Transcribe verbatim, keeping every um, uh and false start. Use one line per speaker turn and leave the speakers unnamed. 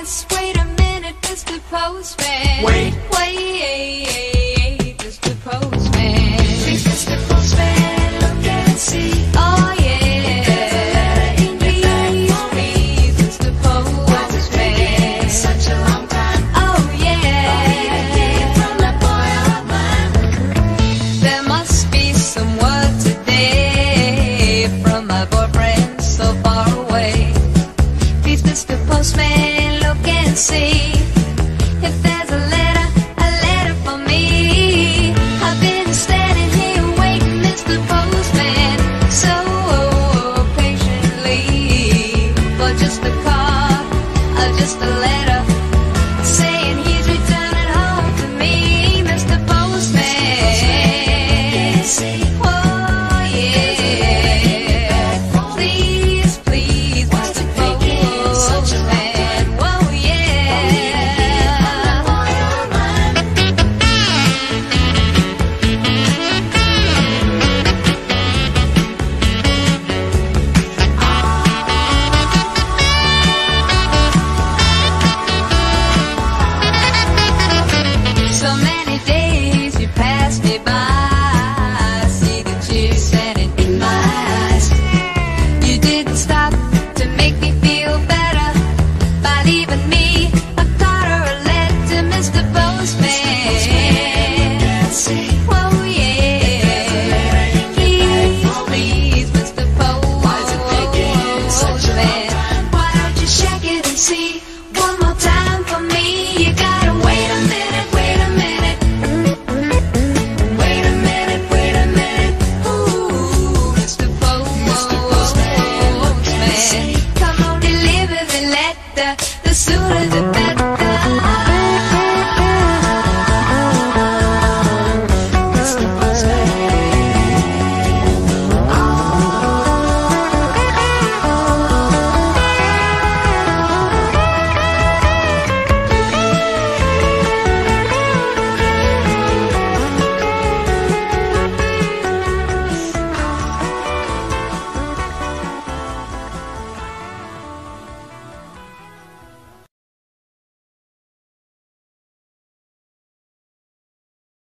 Just wait a minute, Mister Postman.
Wait.
Wait, Mister Postman.
Please, Mister Postman, look and see.
Oh yeah.
There's a letter in your bag for me.
Please, Mister
Why's it taking
Postman.
such a long time?
Oh
For me to hear
yeah.
from that boy of mine.
There must be some word today from my boyfriend so far away. Please, Mister Postman, look and see.